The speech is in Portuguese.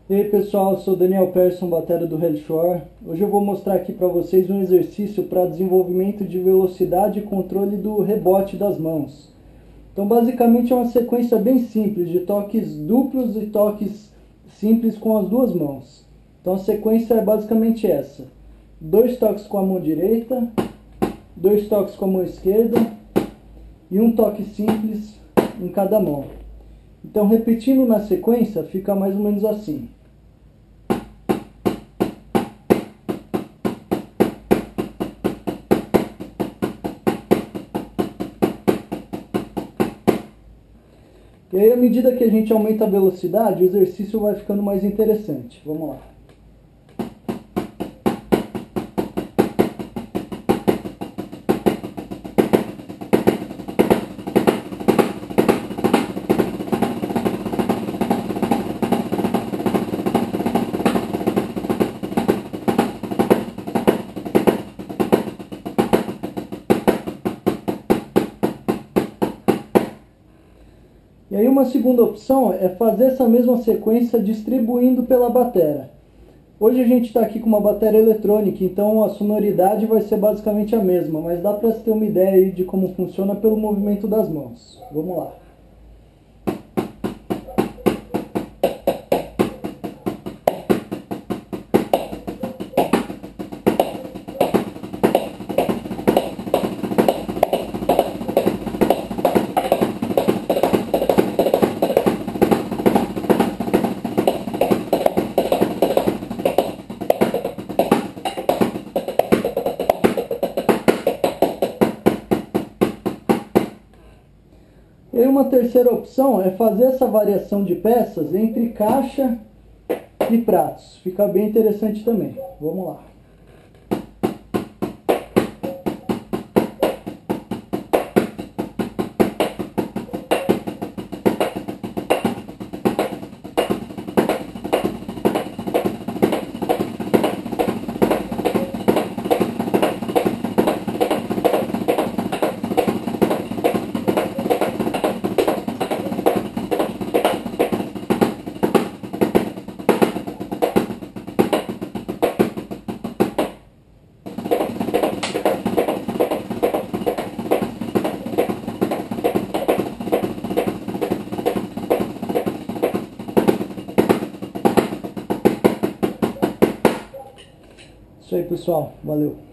E aí pessoal, eu sou Daniel Persson, batera do Hellshore. Hoje eu vou mostrar aqui para vocês um exercício para desenvolvimento de velocidade e controle do rebote das mãos. Então basicamente é uma sequência bem simples de toques duplos e toques simples com as duas mãos. Então a sequência é basicamente essa: 2 toques com a mão direita, 2 toques com a mão esquerda e um toque simples em cada mão. Então repetindo na sequência fica mais ou menos assim. E aí, à medida que a gente aumenta a velocidade, o exercício vai ficando mais interessante. Vamos lá. E aí uma segunda opção é fazer essa mesma sequência distribuindo pela bateria. Hoje a gente está aqui com uma bateria eletrônica, então a sonoridade vai ser basicamente a mesma, mas dá para ter uma ideia aí de como funciona pelo movimento das mãos. Vamos lá. E aí uma terceira opção é fazer essa variação de peças entre caixa e pratos. Fica bem interessante também. Vamos lá. Isso aí, pessoal. Valeu.